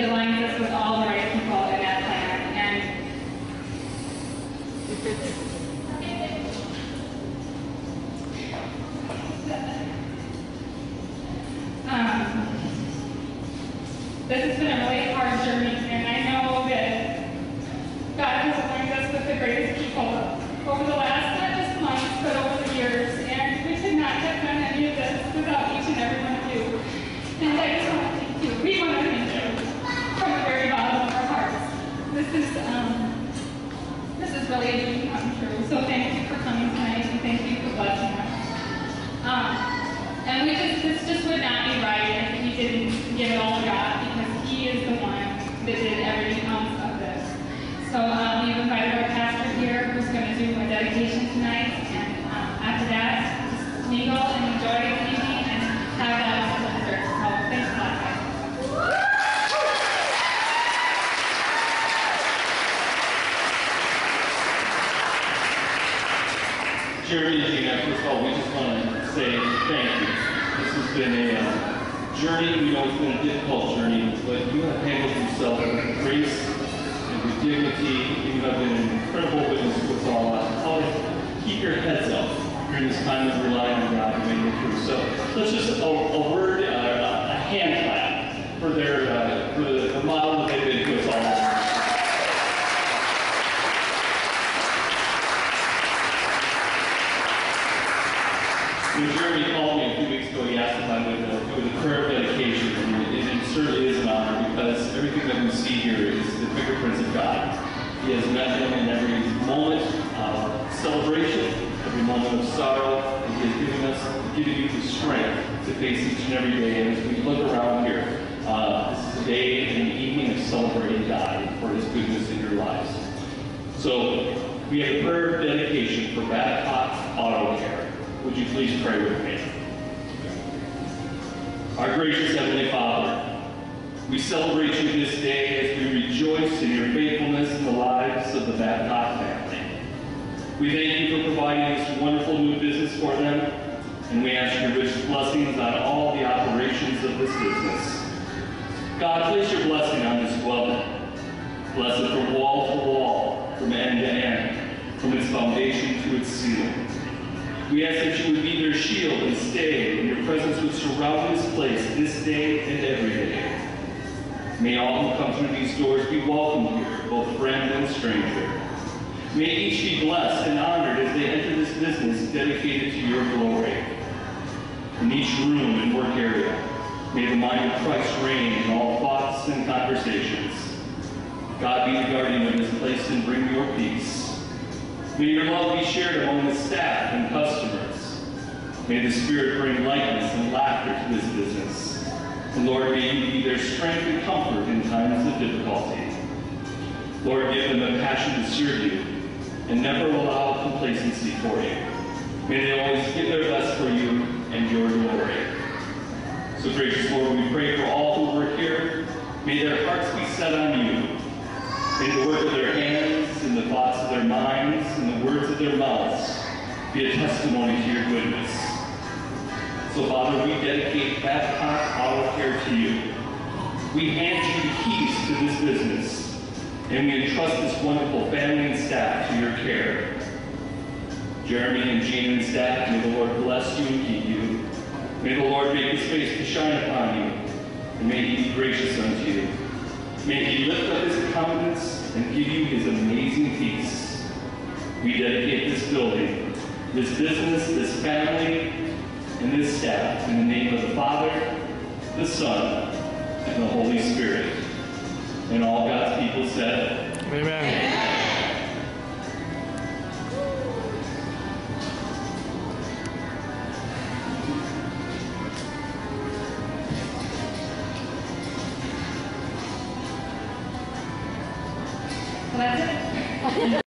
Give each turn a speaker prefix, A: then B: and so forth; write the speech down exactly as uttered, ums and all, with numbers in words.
A: He aligns us with all the right people in that plan. And um, this has been a really hard journey, and I know that God has aligned us with the greatest people over the last, not just months, but over the years. And we could not have done any of this without each and every one of you. And I just want to thank you. We want to thank you from the very bottom of our hearts. This is, um, this is really a dream come true. So thank you for coming tonight, and thank you for blessing us. Um, and we just, this just would not be right if we didn't give it all to God, because He is the one that did every ounce of this. So um, we've invited our pastor here, who's going to do a dedication tonight, and um, after that, just mingle and enjoy the evening and have that dessert. So thanks a lot, guys.
B: Jeremy and Gina, first of all, we just want to say thank you. This has been a uh, journey. We know it's been a difficult journey, but you have handled yourself with grace and with dignity. You have been an incredible witness to us all. How to keep your heads up during this time of relying on God to make it through. So let's just a, a word, uh, a hand clap for their uh, for the, the model that they've been to us all. When Jeremy called me a few weeks ago, he asked if I would uh, do the prayer of dedication, and it, it certainly is an honor, because everything that we see here is the fingerprints of God. He has met them in every moment of celebration, every moment of sorrow, and He has given us, given you the strength to face each and every day. And as we look around here, uh, this is a day and an evening of celebrating God for His goodness in your lives. So we have a prayer of dedication for Babcock Auto Care. Would you please pray with me? Our gracious Heavenly Father, we celebrate you this day as we rejoice in your faithfulness in the lives of the Babcock family. We thank you for providing this wonderful new business for them, and we ask your rich blessings on all the operations of this business. God, place your blessing on this dwelling. Bless it from wall to wall, from end to end, from its foundation to its ceiling. We ask that you would be their shield and stay, and your presence would surround this place this day and every day. May all who come through these doors be welcomed here, both friend and stranger. May each be blessed and honored as they enter this business dedicated to your glory. In each room and work area, may the mind of Christ reign in all thoughts and conversations. God be the guardian of this place and bring your peace. May your love be shared among the staff and customers. May the Spirit bring lightness and laughter to this business. And Lord, may you be their strength and comfort in times of difficulty. Lord, give them a passion to serve you and never allow complacency for you. May they always give their best for you and your glory. So gracious Lord, we pray for all who work here. May their hearts be set on you. May the work of their hands and the thoughts of their minds and the words of their mouths be a testimony to your goodness. So, Father, we dedicate Babcock Auto Care to you. We hand you the keys to this business, and we entrust this wonderful family and staff to your care. Jeremy and Gina and staff, may the Lord bless you and keep you. May the Lord make His face to shine upon you, and may He be gracious unto you. May He lift up His countenance and give you His amazing peace. We dedicate this building, this business, this family, and this staff in the name of the Father, the Son, and the Holy Spirit. And all God's people said, Amen.
A: Well, that's it.